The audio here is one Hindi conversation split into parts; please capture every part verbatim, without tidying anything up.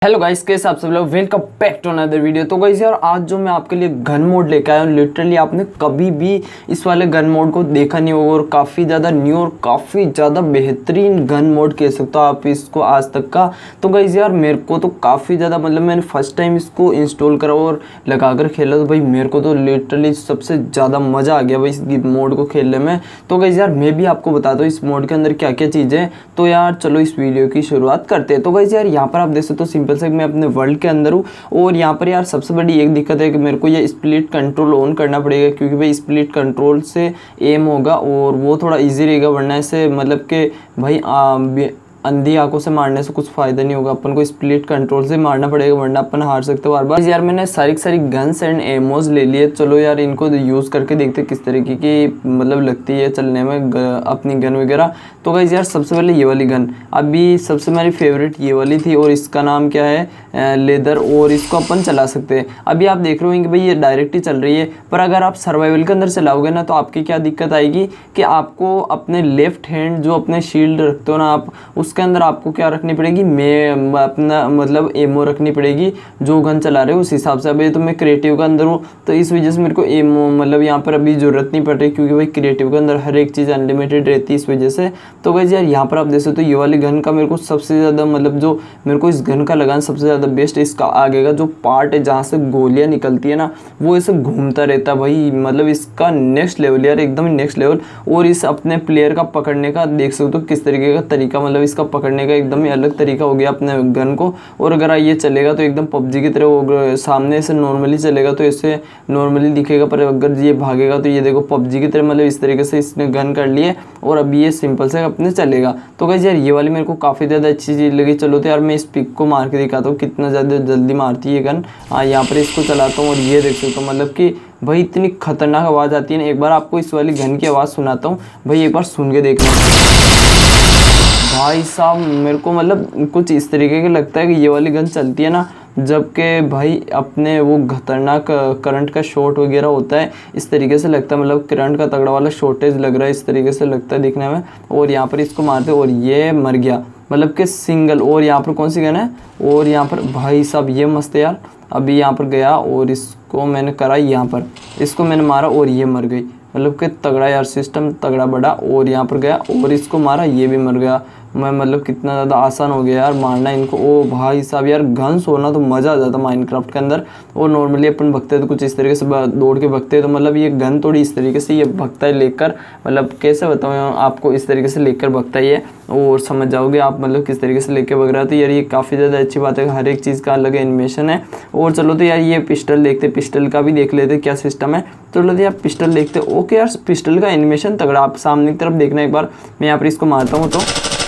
हेलो गाइस, कैसे आप सब लोग। Welcome back to another video. तो गाइस यार, आज जो मैं आपके लिए गन मोड लेके आया हूँ, लिटरली आपने कभी भी इस वाले गन मोड को देखा नहीं होगा और काफ़ी ज़्यादा न्यू और काफ़ी ज़्यादा बेहतरीन गन मोड कह सकते हो आप इसको आज तक का। तो गाइस यार, मेरे को तो काफ़ी ज़्यादा मतलब मैंने फर्स्ट टाइम इसको इंस्टॉल करा और लगा कर खेला तो भाई मेरे को तो लिटरली सबसे ज़्यादा मज़ा आ गया भाई इस मोड को खेलने में। तो गाइस यार, मैं भी आपको बता दूँ इस मोड के अंदर क्या क्या चीज़ें हैं। तो यार चलो इस वीडियो की शुरुआत करते हैं। तो गाइस यार, यहाँ पर आप देख सकते हो सिंपल से मैं अपने वर्ल्ड के अंदर हूँ और यहाँ पर यार सबसे बड़ी एक दिक्कत है कि मेरे को ये स्प्लिट कंट्रोल ऑन करना पड़ेगा, क्योंकि भाई स्प्लिट कंट्रोल से एम होगा और वो थोड़ा इजी रहेगा। वरना ऐसे मतलब कि भाई आ, अंधी आंखों से मारने से कुछ फायदा नहीं होगा, अपन को स्प्लिट कंट्रोल से मारना पड़ेगा वरना अपन हार सकते हो बार बार। यार मैंने सारी सारी गन्स एंड एमोज ले लिए। चलो यार, इनको यूज़ करके देखते किस तरीके की मतलब लगती है चलने में अपनी गन वगैरह। तो गाइस यार, सबसे पहले ये वाली गन अभी सबसे मेरी फेवरेट ये वाली थी और इसका नाम क्या है, लेदर, और इसको अपन चला सकते हैं। अभी आप देख रहे हो कि भाई ये डायरेक्ट ही चल रही है, पर अगर आप सर्वाइवल के अंदर चलाओगे ना तो आपकी क्या दिक्कत आएगी कि आपको अपने लेफ्ट हैंड जो अपने शील्ड रखते हो ना आप, उसके अंदर आपको क्या रखनी पड़ेगी, मैं अपना मतलब एमओ रखनी पड़ेगी जो गन चला रहे हो उस हिसाब से। अभी तो मैं क्रिएटिव के अंदर हूँ तो इस वजह से मेरे को एमओ मतलब यहाँ पर अभी ज़रूरत नहीं पड़ रही, क्योंकि भाई क्रिएटिव के अंदर हर एक चीज़ अनलिमिटेड रहती है इस वजह से। तो गाइस यार, यहाँ पर आप देख सकते हो ये वाली गन का मेरे को सबसे ज़्यादा मतलब जो मेरे को इस गन का लगाना सबसे ज़्यादा बेस्ट, इसका आगे का जो पार्ट है जहाँ से गोलियाँ निकलती है ना वो ऐसे घूमता रहता है भाई, मतलब इसका नेक्स्ट लेवल यार, एकदम नेक्स्ट लेवल। और इस अपने प्लेयर का पकड़ने का देख सकते हो किस तरीके का तरीका, मतलब इसका पकड़ने का एकदम ही अलग तरीका हो गया अपने गन को। और अगर ये चलेगा तो एकदम पबजी की तरह, सामने से नॉर्मली चलेगा तो ऐसे नॉर्मली दिखेगा, पर अगर ये भागेगा तो ये देखो पबजी की तरह, मतलब इस तरीके से इसने गन कर लिए और अभी ये सिंपल से अपने चलेगा। तो गाइस यार, ये वाली मेरे को काफ़ी ज़्यादा अच्छी चीज़ लगी। चलो तो यार मैं इस पिक को मार के दिखाता हूँ कितना ज़्यादा जल्दी मारती है गन। हाँ, यहाँ पर इसको चलाता हूँ और ये देख सकते हो मतलब कि भाई इतनी खतरनाक आवाज़ आती है ना। एक बार आपको इस वाली गन की आवाज़ सुनाता हूँ भाई, एक बार सुन के देखना भाई साहब। मेरे को मतलब कुछ इस तरीके का लगता है कि ये वाली गन चलती है ना जबकि भाई अपने वो खतरनाक करंट का शॉट वगैरह होता है, इस तरीके से लगता है, मतलब करंट का तगड़ा वाला शॉर्टेज लग रहा है इस तरीके से लगता है दिखने में। और यहाँ पर इसको मारते और ये मर गया, मतलब कि सिंगल। और यहाँ पर कौन सी गन है, और यहाँ पर भाई साहब ये मस्त है यार। अभी यहाँ पर गया और इसको मैंने करा, यहाँ पर इसको मैंने मारा और ये मर गई, मतलब कि तगड़ा यार, सिस्टम तगड़ा बड़ा। और यहाँ पर गया और इसको मारा, ये भी मर गया। मैं मतलब कितना ज़्यादा आसान हो गया यार मारना इनको। ओ भाई साहब यार, गन्स होना तो मज़ा आ जाता माइनक्राफ्ट के अंदर। और नॉर्मली अपन भगते तो कुछ इस तरीके से दौड़ के भगते, तो मतलब ये गन थोड़ी इस तरीके से ये भगता है लेकर, मतलब कैसे बताऊँ आपको, इस तरीके से लेकर भगता है ये, और समझ जाओगे आप मतलब किस तरीके से लेकर भग रहा है। तो यार ये काफ़ी ज़्यादा अच्छी बात है, हर एक चीज़ का अलग एनिमेशन है। और चलो तो यार ये पिस्टल देखते, पिस्टल का भी देख लेते क्या सिस्टम है। तो चलो तो यार पिस्टल देखते। ओके यार, पिस्टल का एनिमेशन तगड़ा, आप सामने की तरफ देखना एक बार। मैं यहाँ पर इसको मारता हूँ तो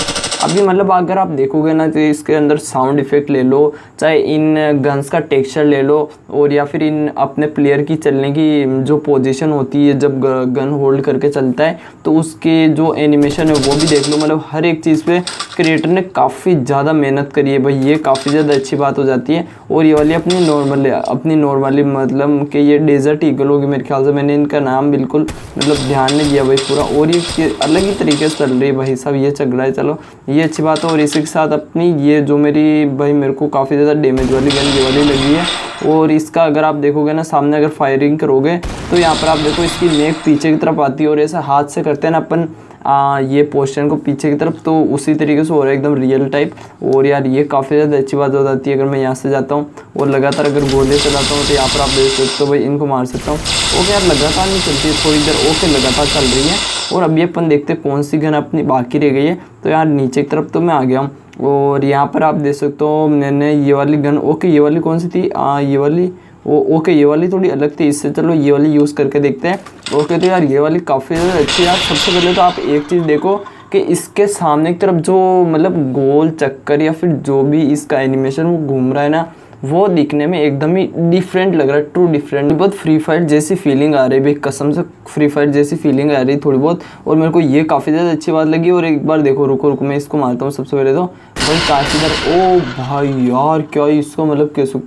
अभी मतलब अगर आप देखोगे ना तो इसके अंदर साउंड इफेक्ट ले लो, चाहे इन गन्स का टेक्सचर ले लो, और या फिर इन अपने प्लेयर की चलने की जो पोजीशन होती है जब गन होल्ड करके चलता है तो उसके जो एनिमेशन है वो भी देख लो। मतलब हर एक चीज़ पे क्रिएटर ने काफ़ी ज़्यादा मेहनत करी है भाई, ये काफ़ी ज़्यादा अच्छी बात हो जाती है। और ये वाली अपनी नॉर्मल अपनी नॉर्मली मतलब कि ये डेजर्ट ईगल होगी मेरे ख्याल से, मैंने इनका नाम बिल्कुल मतलब ध्यान नहीं दिया भाई पूरा। और ये अलग ही तरीके से चल रही है भाई साहब, ये चल रहा है, चलो ये अच्छी बात है। और इसी के साथ अपनी ये जो मेरी भाई मेरे को काफ़ी ज़्यादा डैमेज वाली गन ये वाली लगी है। और इसका अगर आप देखोगे ना सामने अगर फायरिंग करोगे तो यहाँ पर आप देखो इसकी नेक पीछे की तरफ आती है, और ऐसा हाथ से करते हैं ना अपन आ, ये पोस्चर को पीछे की तरफ, तो उसी तरीके से हो रहा है एकदम रियल टाइप। और यार ये काफ़ी ज़्यादा अच्छी बात हो जाती है। अगर मैं यहाँ से जाता हूँ और लगातार अगर गोले चलाता हूँ तो यहाँ पर आप देख सकते हो भाई इनको मार सकता हूँ। ओके यार, लगातार नहीं चलती है, थोड़ी देर ओके लगातार चल रही है। और अभी अपन देखते हैं कौन सी गन अपनी बाकी रह गई है। तो यार नीचे की तरफ तो मैं आ गया हूँ और यहाँ पर आप देख सकते हो मैंने ये वाली गन, ओके ये वाली कौन सी थी, आ, ये वाली ओ ओके ये वाली थोड़ी अलग थी इससे, चलो ये वाली यूज़ करके देखते हैं। ओके तो यार ये वाली काफ़ी ज़्यादा अच्छी है यार। सबसे पहले तो आप एक चीज़ देखो कि इसके सामने की तरफ जो मतलब गोल चक्कर या फिर जो भी इसका एनिमेशन वो घूम रहा है ना, वो दिखने में एकदम ही डिफरेंट लग रहा है, ट्रू डिफरेंट। बहुत फ्री फायर जैसी फीलिंग आ रही है भाई, कसम से फ्री फायर जैसी फीलिंग आ रही है थोड़ी बहुत। और मेरे को ये काफ़ी ज़्यादा अच्छी बात लगी। और एक बार देखो, रुको रुको मैं इसको मारता हूँ सबसे पहले तो भाई काश इधर। ओ भाई यार, क्या इसको मतलब कह सकते हो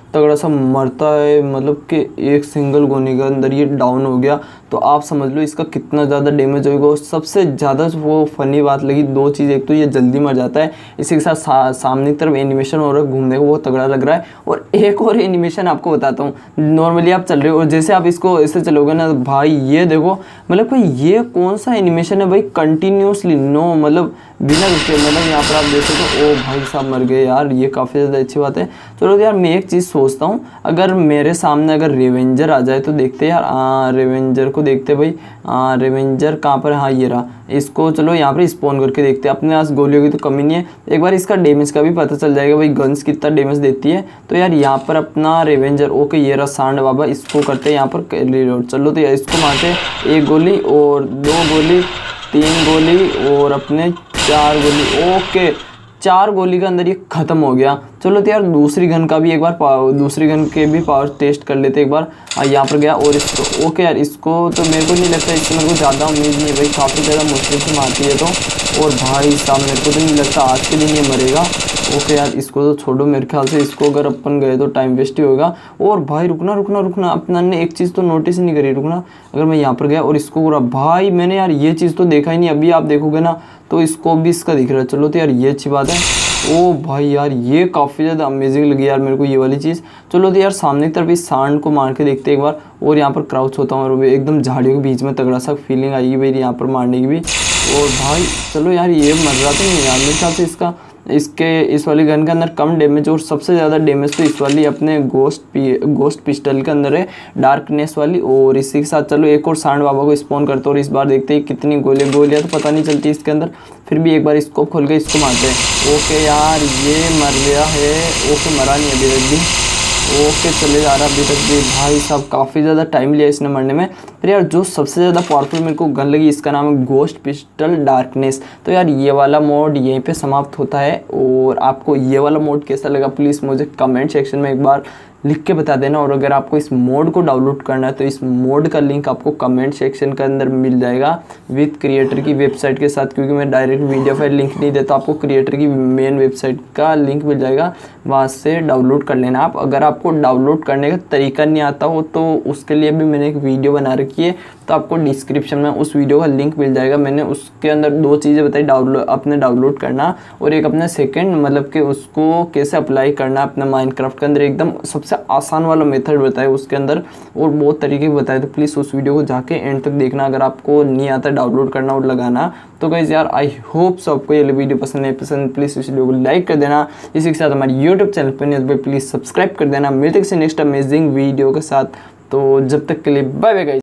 तगड़ा सा मरता है, मतलब कि एक सिंगल गोली के अंदर ये डाउन हो गया। तो आप समझ लो इसका कितना ज़्यादा डैमेज होगा। और सबसे ज़्यादा वो फनी बात लगी दो चीज़, एक तो ये जल्दी मर जाता है, इसी के साथ सा, सामने की तरफ एनिमेशन हो रहा है घूमने को, वो तगड़ा लग रहा है। और एक और एनिमेशन आपको बताता हूँ, नॉर्मली आप चल रहे हो और जैसे आप इसको ऐसे चलोगे ना भाई, ये देखो मतलब भाई ये कौन सा एनिमेशन है भाई, कंटिन्यूसली नो मतलब बिना रुके, मतलब यहाँ पर आप देखो तो ओ भाई साहब मर गए यार, ये काफ़ी ज़्यादा अच्छी बात है। चलो यार मैं एक चीज़ सोचता हूँ, अगर मेरे सामने अगर रेवेंजर आ जाए तो देखते यार, हाँ रेवेंजर को देखते भाई, हाँ रेवेंजर कहाँ पर, हाँ ये रहा, इसको चलो यहाँ पर स्पॉन करके देखते हैं। अपने पास गोलियों की तो कमी नहीं है, एक बार इसका डैमेज का भी पता चल जाएगा भाई, गन्स कितना डैमेज देती है। तो यार यहाँ पर अपना रेवेंजर, ओके ये रहा सांड बाबा, इसको करते हैं यहाँ पर रिलोड। चलो तो यार इसको मारते, एक गोली और दो गोली, तीन गोली और अपने चार गोली, ओके चार गोली के अंदर ये ख़त्म हो गया। चलो तो यार दूसरी गन का भी एक बार पावर, दूसरी गन के भी पावर टेस्ट कर लेते एक बार। यहाँ पर गया और इसको, ओके यार इसको तो मेरे को नहीं लगता, इससे मेरे को ज़्यादा उम्मीद नहीं है भाई, काफ़ी ज़्यादा मुश्किल से मारती है तो। और भाई साहब मेरे को तो नहीं लगता आज के दिन ये मरेगा। ओके यार इसको तो छोड़ो, मेरे ख्याल से इसको अगर अपन गए तो टाइम वेस्ट ही होगा। और भाई रुकना रुकना रुकना, अपना ने एक चीज़ तो नोटिस नहीं करी, रुकना, अगर मैं यहाँ पर गया और इसको पूरा, भाई मैंने यार ये चीज़ तो देखा ही नहीं, अभी आप देखोगे ना तो इसको भी इसका दिख रहा है। चलो तो यार ये अच्छी बात है। ओ भाई यार ये काफ़ी ज़्यादा अमेजिंग लगी यार मेरे को ये वाली चीज़। चलो तो यार सामने की तरफ इस सांड को मार के देखते एक बार, और यहाँ पर क्राउच होता हूँ और एकदम झाड़ियों के बीच में तगड़ा सा फीलिंग आएगी भाई यहाँ पर मारने की भी। और भाई चलो यार ये मर रहा तो नहीं यार, मेरे ख्याल से इसका इसके इस वाली गन के अंदर कम डैमेज, और सबसे ज़्यादा डैमेज तो इस वाली अपने गोस्ट पी गोस्ट पिस्टल के अंदर है, डार्कनेस वाली। और इसी के साथ चलो एक और सांड बाबा को स्पॉन करते हैं और इस बार देखते हैं कितनी गोलियाँ गोलियाँ तो पता नहीं चलती इसके अंदर, फिर भी एक बार स्कोप खोल के इसको मारते हैं। ओके यार ये मर गया है, ओके मरा नहीं अभी तक भी, ओके चले जा रहा अभी तक भी। भाई साहब काफ़ी ज़्यादा टाइम लिया इसने मरने में। फिर यार जो सबसे ज़्यादा पावरफुल मेरे को गन लगी इसका नाम है गोस्ट पिस्टल डार्कनेस। तो यार ये वाला मोड यहीं पे समाप्त होता है। और आपको ये वाला मोड कैसा लगा प्लीज़ मुझे कमेंट सेक्शन में एक बार लिख के बता देना। और अगर आपको इस मोड को डाउनलोड करना है तो इस मोड का लिंक आपको कमेंट सेक्शन के अंदर मिल जाएगा विद क्रिएटर की वेबसाइट के साथ, क्योंकि मैं डायरेक्ट वीडियो फाइल लिंक नहीं देता, आपको क्रिएटर की मेन वेबसाइट का लिंक मिल जाएगा, वहाँ से डाउनलोड कर लेना आप। अगर आपको डाउनलोड करने का तरीका नहीं आता हो तो उसके लिए भी मैंने एक वीडियो बना रखी है, तो आपको डिस्क्रिप्शन में उस वीडियो का लिंक मिल जाएगा। मैंने उसके अंदर दो चीज़ें बताई, डाउनलोड अपने डाउनलोड करना और एक अपने सेकंड मतलब कि उसको कैसे अप्लाई करना अपने माइनक्राफ्ट के अंदर, एकदम सबसे आसान वाला मेथड बताया उसके अंदर और बहुत तरीके के बताए। तो प्लीज़ उस वीडियो को जाके एंड तक देखना अगर आपको नहीं आता डाउनलोड करना और लगाना। तो गाइस यार आई होप सो आपको ये वीडियो पसंद है, पसंद प्लीज़ इस वीडियो को लाइक कर देना। इसी के साथ हमारे यूट्यूब चैनल पर नहीं प्लीज़ सब्सक्राइब कर देना। मिलते हैं नेक्स्ट अमेजिंग वीडियो के साथ, तो जब तक के लिए बाय बाय गाइस।